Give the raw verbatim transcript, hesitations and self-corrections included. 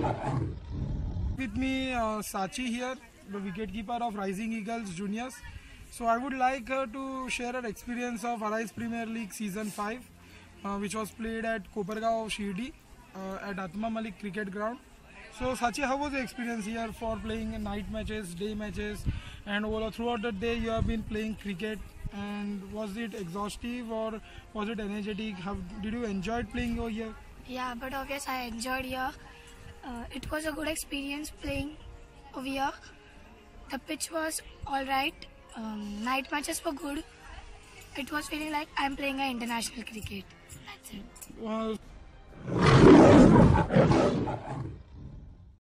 With me, uh, Sachi here, the wicketkeeper of Rising Eagles Juniors. So I would like her to share her experience of Arise Premier League Season five, uh, which was played at Kopargaon, Shirdi, uh, at Atma Malik Cricket Ground. So Sachi, how was the experience here for playing night matches, day matches, and all throughout the day you have been playing cricket? And was it exhaustive or was it energetic? How did you enjoy playing over here? Yeah, but obviously I enjoyed here. Uh, it was a good experience playing over here. The pitch was alright. Um, night matches were good. It was feeling like I'm playing an international cricket. That's it. Well,